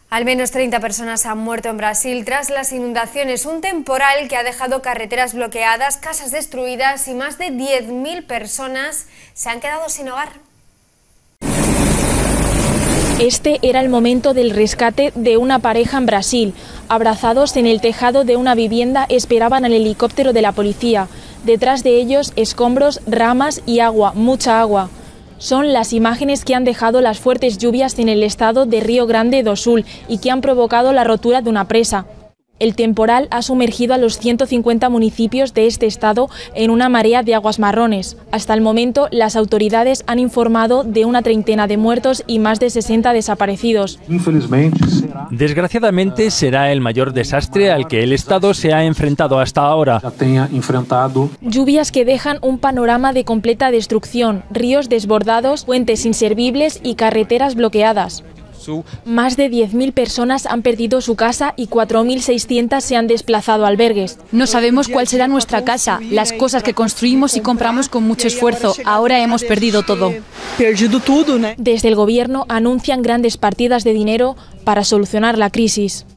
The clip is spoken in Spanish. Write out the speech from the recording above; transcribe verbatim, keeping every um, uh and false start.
Al menos treinta personas han muerto en Brasil tras las inundaciones, un temporal que ha dejado carreteras bloqueadas, casas destruidas y más de diez mil personas se han quedado sin hogar. Este era el momento del rescate de una pareja en Brasil. Abrazados en el tejado de una vivienda esperaban al helicóptero de la policía. Detrás de ellos escombros, ramas y agua, mucha agua. Son las imágenes que han dejado las fuertes lluvias en el estado de Río Grande do Sul y que han provocado la rotura de una presa. El temporal ha sumergido a los ciento cincuenta municipios de este estado en una marea de aguas marrones. Hasta el momento, las autoridades han informado de una treintena de muertos y más de sesenta desaparecidos. Desgraciadamente, será el mayor desastre al que el estado se ha enfrentado hasta ahora. Lluvias que dejan un panorama de completa destrucción, ríos desbordados, puentes inservibles y carreteras bloqueadas. Más de diez mil personas han perdido su casa y cuatro mil seiscientas se han desplazado a albergues. No sabemos cuál será nuestra casa, las cosas que construimos y compramos con mucho esfuerzo. Ahora hemos perdido todo. Desde el gobierno anuncian grandes partidas de dinero para solucionar la crisis.